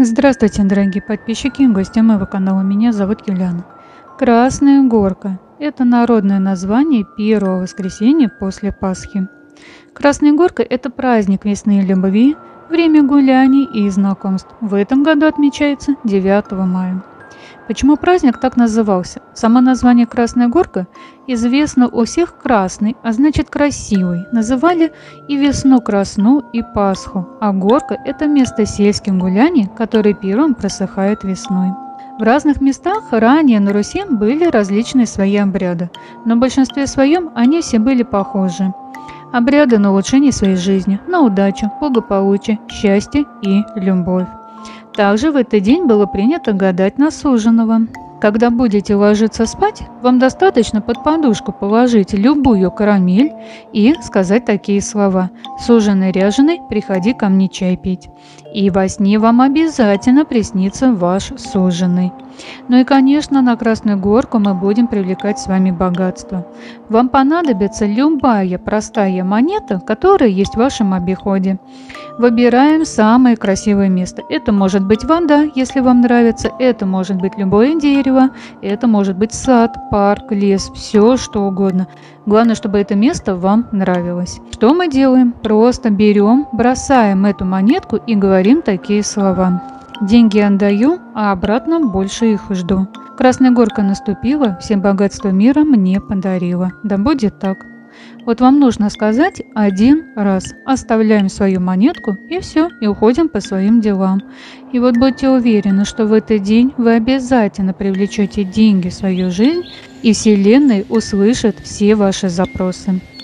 Здравствуйте, дорогие подписчики и гости моего канала. Меня зовут Юлиана. Красная Горка – это народное название первого воскресенья после Пасхи. Красная Горка – это праздник весны и любви, время гуляний и знакомств. В этом году отмечается 9 мая. Почему праздник так назывался? Само название Красная Горка известно у всех красный, а значит красивый. Называли и весну красну, и Пасху, а горка – это место сельских гуляний, которое первым просыхает весной. В разных местах ранее на Руси были различные свои обряды, но в большинстве своем они все были похожи. Обряды на улучшение своей жизни, на удачу, благополучие, счастье и любовь. Также в этот день было принято гадать на суженого. Когда будете ложиться спать, вам достаточно под подушку положить любую карамель и сказать такие слова: «Суженый ряженый, приходи ко мне чай пить». И во сне вам обязательно приснится ваш суженый. Ну и, конечно, на Красную Горку мы будем привлекать с вами богатство. Вам понадобится любая простая монета, которая есть в вашем обиходе. Выбираем самое красивое место. Это может быть вода, если вам нравится, это может быть любое дерево, это может быть сад, парк, лес, все что угодно. Главное, чтобы это место вам нравилось. Что мы делаем? Просто берем, бросаем эту монетку и говорим такие слова: «Деньги отдаю, а обратно больше их жду. Красная Горка наступила, все богатства мира мне подарила. Да будет так». Вот вам нужно сказать один раз. Оставляем свою монетку и все, и уходим по своим делам. И вот будьте уверены, что в этот день вы обязательно привлечете деньги в свою жизнь, и Вселенная услышит все ваши запросы.